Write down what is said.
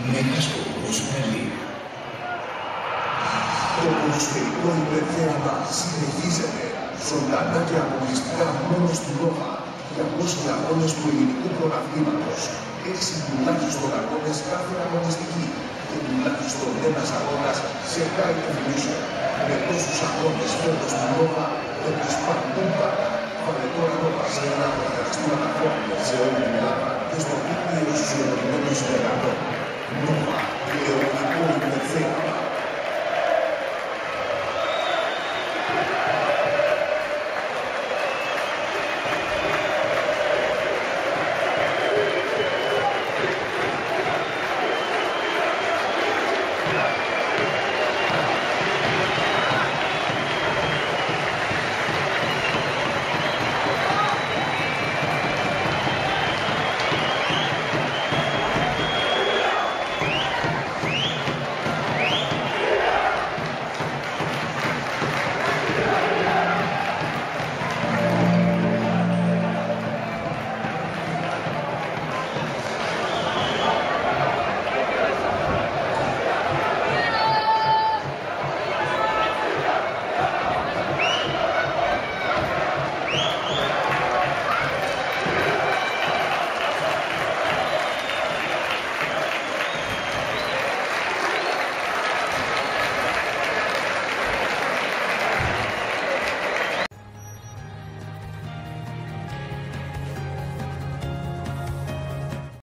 Megaskopos Berlin. Το ποδοσφαιρικό υπερθέαμα συνεχίζεται ζωντανά και αγωνιστικά μόνο στην Νόβα. 200 αγώνες του ελληνικού πρωταθλήματος, 6 τουλάχιστον αγώνες κάθε αγωνιστική και τουλάχιστον ένας αγώνας σε high definition. Με τόσους αγώνες φέτος στην Νόβα, με τους παντούμπα, βάλε τώρα Νόβα σε ένα από τα καταστήματα σε όλη την Ελλάδα και στο δίκτυο στους ολοκληρωμένους συνεργατών. Νόβα.